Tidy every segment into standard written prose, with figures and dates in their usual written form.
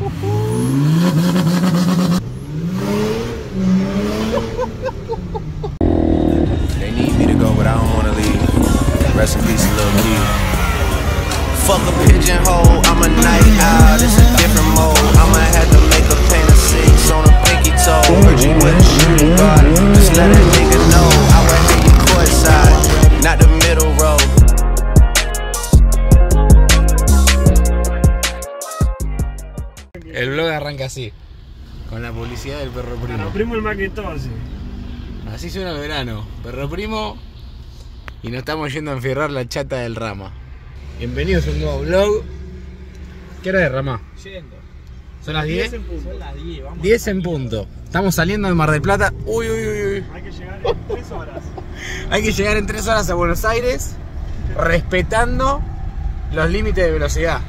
They need me to go, but I don't wanna leave. Rest in peace, Lil Key. Fuck a pigeonhole, I'm a night owl, it's a different mode. I'ma have to make a paint of 6 on a pinky toe. Heard you with a shooting guard, just let a nigga know. I would hit you courtside, not the middle row. El vlog arranca así, con la publicidad del perro primo. Perro primo el Macintosh. Así suena el verano, perro primo. Y nos estamos yendo a enfierrar la chata del Rama. Bienvenidos a un nuevo vlog. ¿Qué hora es, Rama? Yendo. ¿Son las 10? Son las 10, vamos. 10 en punto. Estamos saliendo de Mar del Plata. Uy, uy, uy, uy. Hay que llegar en 3 horas. Hay que llegar en 3 horas a Buenos Aires, respetando los límites de velocidad.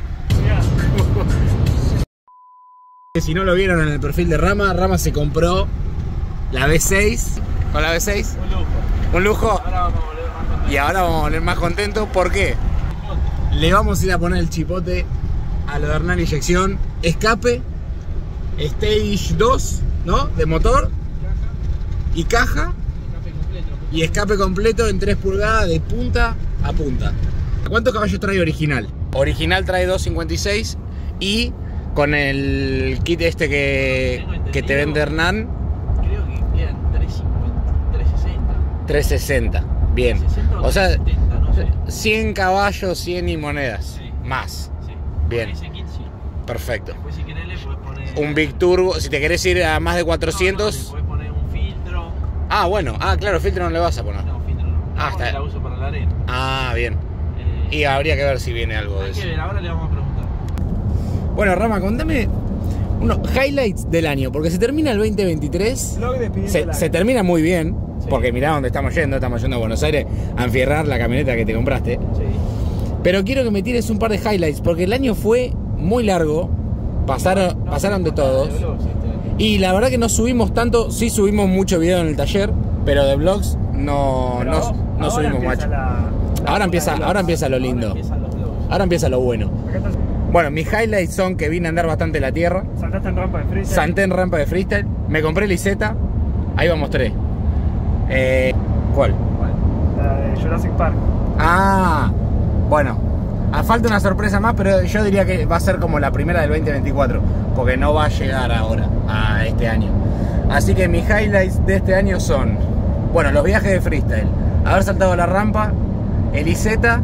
Si no lo vieron en el perfil de Rama, Rama se compró la V6. ¿Con la V6? Un lujo. Un lujo. Ahora vamos a volver más contentos. Y ahora vamos a volver más contentos. ¿Por qué? Le vamos a ir a poner el chipote a lo de Hernán Inyección. Escape, Stage 2, ¿no? De motor. Y caja. Y escape completo en 3 pulgadas de punta a punta. ¿Cuántos caballos trae original? Original trae 256 y con el kit este que te vende Hernán, Creo que quedan 360. 360. Bien. 360 O sea, 370, no sé. 100 caballos, 100 y monedas. Sí. Más. Sí. Bien. Con ese kit sí. Perfecto. Después si querés le podés poner... Un Big Turbo, si te querés ir a más de 400. No, le podés poner un filtro. Ah, bueno. Ah, claro, filtro no le vas a poner. No, filtro no. Ah, Porque está. la uso para la arena. Ah, bien. Y habría que ver si viene algo de Hay eso. que ver, ahora le vamos a preguntar. Bueno, Rama, contame unos highlights del año, porque se termina el 2023. Vlog de Se termina muy bien, Sí. porque mirá dónde estamos yendo a Buenos Aires a enfierrar la camioneta que te compraste. Sí. Pero quiero que me tires un par de highlights, porque el año fue muy largo, pasaron de todos. Y la verdad que no subimos tanto, sí subimos mucho video en el taller, pero de vlogs no subimos mucho. Ahora empieza lo lindo. Ahora empieza lo bueno. Bueno, mis highlights son que vine a andar bastante la tierra. Saltaste en rampa de freestyle. Salté en rampa de freestyle. Me compré la Isetta. Ahí vamos 3. ¿Cuál? La de Jurassic Park. Ah, bueno. Falta una sorpresa más, pero yo diría que va a ser como la primera del 2024. Porque no va a llegar ahora, a este año. Así que mis highlights de este año son, bueno, los viajes de freestyle. Haber saltado la rampa, el Isetta.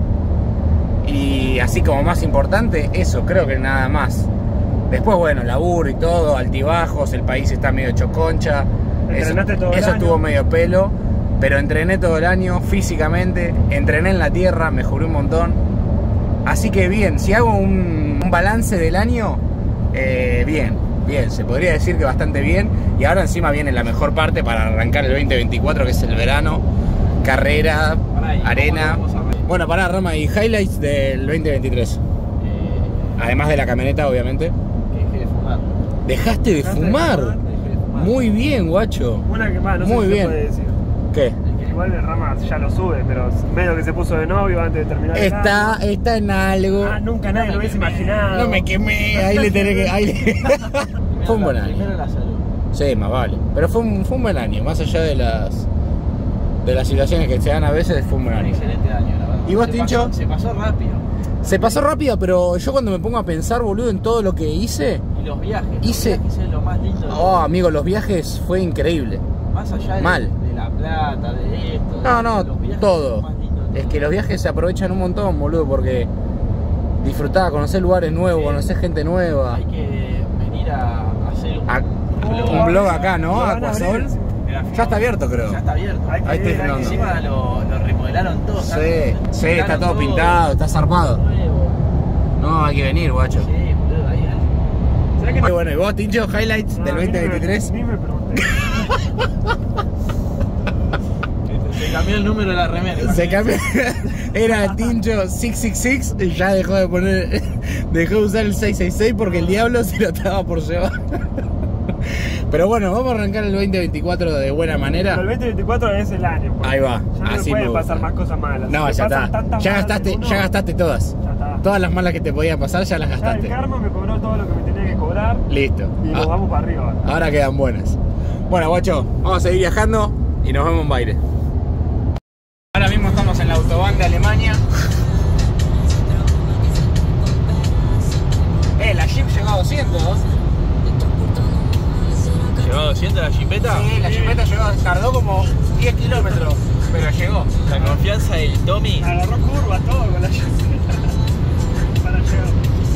Y así como más importante, eso, creo que nada más. Después, bueno, laburo y todo, altibajos, el país está medio choconcha. ¿Entrenaste todo el Eso año? estuvo medio pelo, pero entrené todo el año físicamente, entrené en la tierra, mejoré un montón. Así que bien, si hago un balance del año, bien, se podría decir que bastante bien. Y ahora encima viene la mejor parte para arrancar el 2024, que es el verano, carrera, arena. Bueno, pará, Rama, y highlights del 2023. Además de la camioneta, obviamente. Que dejé de fumar. ¿Dejaste de fumar? Dejé de fumar. Muy bien, guacho. Una que más, no Muy sé si bien. se puede decir. ¿Qué? Que igual el Rama ya lo sube, pero medio que se puso de novio antes de terminar el año. Está en algo. Ah, nunca nadie lo hubiese imaginado. No me quemé, ahí le tenés que... Fue un buen año. Primero la salud. Sí, más vale. Pero fue un buen año, más allá de las situaciones que se dan a veces, fue un buen Un año. excelente año, la verdad. ¿Y vos, Tincho? Se pasó rápido. Se pasó rápido, pero yo cuando me pongo a pensar, boludo, en todo lo que hice... Y los viajes. Hice- Los viajes es lo más lindo. Oh, amigo, los viajes fue increíble. Más allá de la plata, de esto. No, los viajes todo. son lo más lindo de Es todo. que los viajes se aprovechan un montón, boludo, porque disfrutás, conocés lugares nuevos, conocés gente nueva. Hay que venir a hacer Un blog acá, ¿no? Lo van a Aquasol. abrir. Ya está abierto, creo. Ya está abierto. Ahí estoy filmando. Encima lo remodelaron todo. Sí, está todo pintado, está zarpado. Nuevo. No, hay que venir, guacho. Sí, boludo, ahí. ¿Será que Muy bueno, ¿y vos, Tincho, highlights del 2023? Ni me pregunté. Se cambió el número de la remera. Se cambió, era Tincho 666 y ya dejó de usar el 666 porque el diablo se lo estaba por llevar. Pero bueno, vamos a arrancar el 2024 de buena manera. El 2024 es el año. Porque Ahí va, Ya no así pueden me gusta. pasar más cosas malas. No, Si ya pasan está. tantas Ya malas gastaste, en uno, ya gastaste todas. Ya está. Todas las malas que te podían pasar ya las Ya el gastaste. karma me cobró todo lo que me tenía que cobrar. Listo. Y nos vamos para arriba. Ahora quedan buenas. Bueno, guacho, vamos a seguir viajando y nos vemos en Baile. Ahora mismo estamos en la autobahn de Alemania. La Jeep llegó a 200. ¿Llegó a 200 la jipeta? Sí, la Jeepeta llegó, tardó como 10 kilómetros, pero llegó. La confianza del Tommy. Agarró curva todo con la jipeta. Para llegar.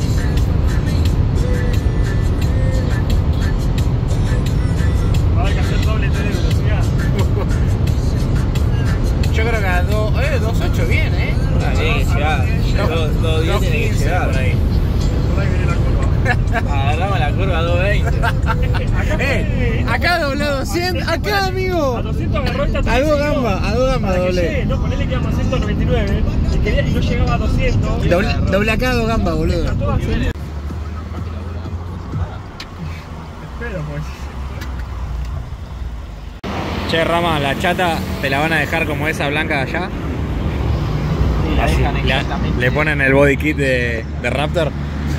Va a haber que hacer doble tren de velocidad. Yo creo que a 2.8 bien, Tiene que llegar. 2.10 tiene que 2.15 llegar. por ahí. Por ahí viene la curva. Agarramos la curva a 2.20. Acá dobló 200, acá amigo. A 200 agarró esta A 2 gambas para que doblé. llegue, no, ponele que íbamos a 199 y no llegaba a 200. Doble acá 2 gambas, boludo. Está todo así. Espero pues. Che, Rama, la chata te la van a dejar como esa blanca de allá. Sí, la dejan exactamente. Le ponen el body kit de Raptor.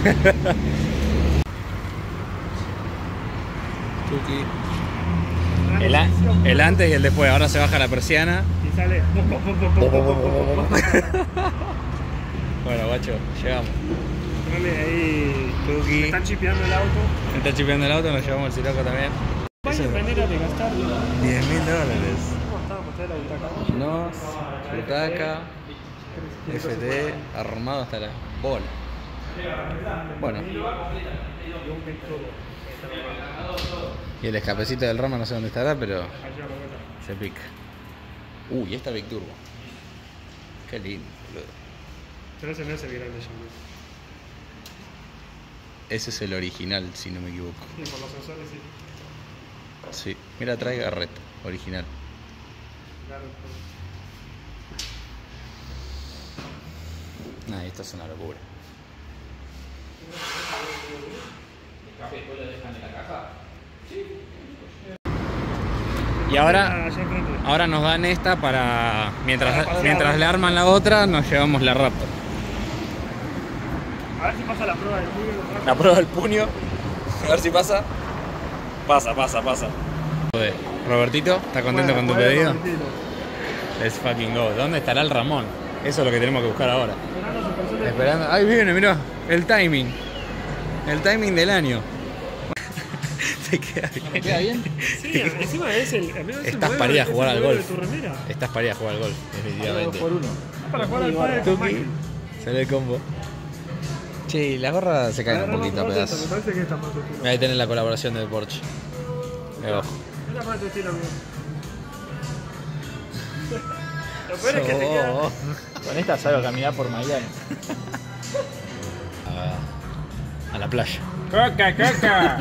El antes y el después. Ahora se baja la persiana. Y sale. Bueno, guacho, llegamos. Ponele ahí. Tuki. Me están chipeando el auto. Me está chipeando el auto, nos llevamos el siroco también. Vaya manera de gastar. $10.000. ¿Cómo estábamos de la butaca? Nos, butaca, FT, armado hasta la bola. Bueno. Y el escapecito del Roma no sé dónde estará, pero se pica. Uy, esta Big Turbo. Qué lindo, boludo. Pero ese no es el grande ya. Ese es el original, si no me equivoco. Sí, por los sensores sí. Sí, mira, trae Garrett, original. Claro. Nah, esto es una locura. Y ahora nos dan esta para mientras le arman la otra, nos llevamos la Raptor. A ver si pasa la prueba del puño. La prueba del puño. A ver si pasa. Pasa. Joder. Robertito, ¿estás contento con tu pedido? Let's fucking go. ¿Dónde estará el Ramón? Eso es lo que tenemos que buscar ahora. Esperando. Ahí viene, mirá. El timing. El timing del año. ¿Te queda bien? ¿Me queda bien? Sí, encima es el. Estás para ir a jugar al golf. De tu remera. Estás para ir a jugar al golf, definitivamente. 2 por 1. Para jugar al pádel con Tuki. Michael. Sale el combo. Che, la gorra se cae un poquito a Me pedazos. parece que esta es más tu estilo. Ahí tenés la colaboración del Porsche. Ojo. Esta es más tu estilo, amigo. Lo peor es que te queda. Con esta salgo a caminar por Miami. A la playa. ¡Coca!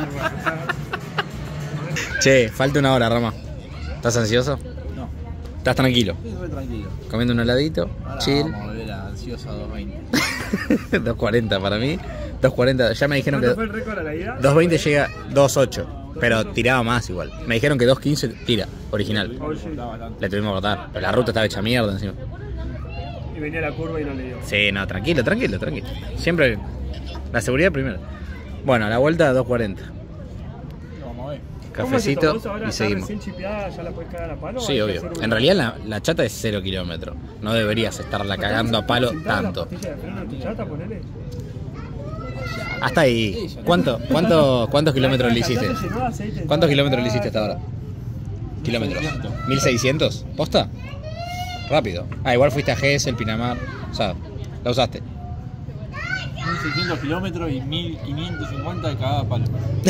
Che, falta una hora, Rama. ¿Estás ansioso? No, ¿Estás tranquilo? estoy tranquilo. Comiendo un heladito, Ahora chill. vamos a volver a ansioso a 2.20. 2.40 para mí. 2.40, ya me dijeron que ¿Cuánto fue el récord a la ida? 2.20 llega 2.8, pero tiraba más igual. Me dijeron que 2.15 tira, original. Le tuvimos que cortar, pero la ruta estaba hecha mierda encima. Y venía la curva y no le dio. Sí, no, tranquilo. Siempre la seguridad primero. Bueno, a la vuelta 2.40. Vamos a ver. Cafecito ¿Vos ahora y seguimos. recién chipeada, ya la puedes cagar a palo? Sí, obvio. En realidad la chata es 0 kilómetros. No deberías estarla cagando a palo tanto. ¿La pastilla de freno de tu chata, ponele? Hasta ahí. ¿Cuántos kilómetros le hiciste? ¿Cuántos kilómetros le hiciste hasta ahora? ¿Kilómetros? ¿1600? ¿Posta? Rápido. Ah, igual fuiste a GS, el Pinamar. O sea, la usaste. 1.600 kilómetros y 1.550 de cagada a palo.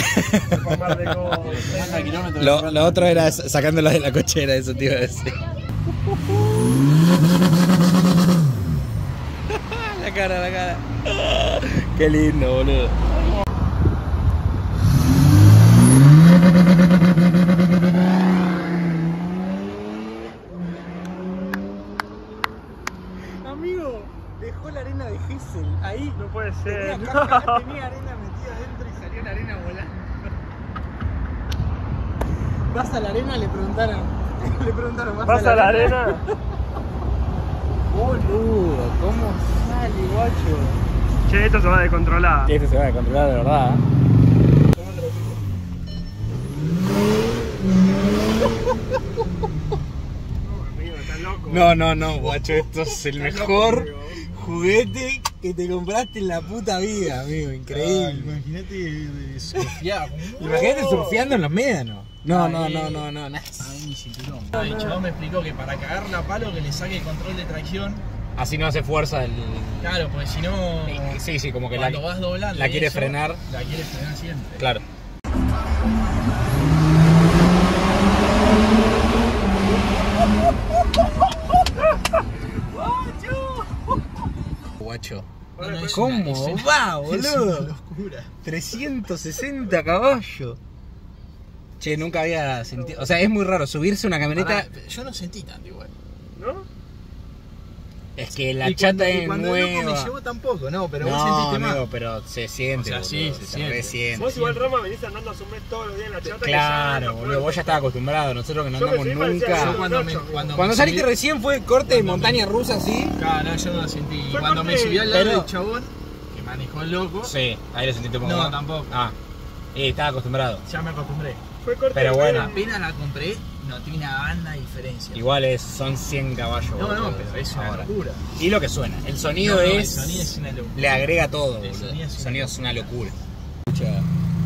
50 kilómetros. Lo otro era sacándola de la cochera, eso te iba a decir. La cara. Qué lindo, boludo. Amigo, dejó la arena de Gessel ahí. No puede ser. Tenía arena metida dentro y salió la arena volando. ¿Vas a la arena? Le preguntaron, ¿Vas a la arena? Boludo, ¿cómo sale, guacho? Che, esto se va a descontrolar. Esto se va a controlar de verdad. No, guacho, esto es el mejor juguete que te compraste en la puta vida, amigo, increíble. Imagínate surfear. Imagínate surfeando en los médanos. No, nada. Ay, mi cinturón. El chabón me explicó que para cagarla a palo que le saque el control de tracción. Así no hace fuerza el... Claro, porque si no. Sí, como que cuando vas doblando. la quiere eso, frenar. La quiere frenar siempre. Claro. Guacho. No, es ¿Cómo una- va, Es una boludo? locura. 360 caballos. Che, nunca había sentido... O sea, es muy raro subirse a una camioneta... Pará, yo no sentí tanto igual. ¿No? Es que la Y chata es cuando el loco nueva. me llevó tampoco, no, pero vos No, sentiste más. amigo, pero se siente, O sea, sí, boludo, se siente. resiente. Vos igual Roma venís andando hace un mes todos los días en la chata. Claro, boludo, vos ya estabas acostumbrado, nosotros que no Yo me andamos subí parecía nunca. yo Cuando me saliste subí- recién fue corte de montaña rusa, ¿sí? Claro, no, yo no lo sentí. Y Fue cuando me corte, subí al lado pero- del chabón, que manejó el loco, Sí, ahí lo sentiste un poco No, más. tampoco. Ah, estaba acostumbrado. ya me acostumbré. Fue corte Pero de bueno. medio. Apenas la compré, no tiene una banda de diferencia. Igual son 100 caballos. No, boludo, pero es una ahora. locura. Y lo que suena, el sonido No, es... el sonido es una locura. Le agrega todo, El boludo. sonido es El una sonido es una locura. Escucha.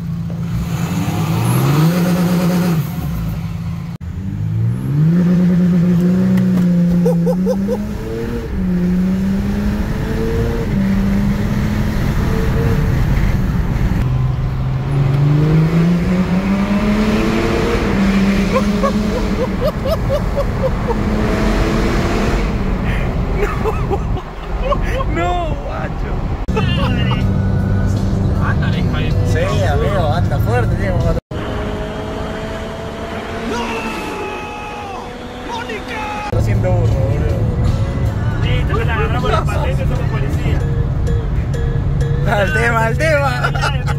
No, guacho. Anda, la hija de puta. Sí, amigo, anda fuerte, tío. Lo siento burro, boludo. Listo, que la agarramos la patente, somos policías. Al tema.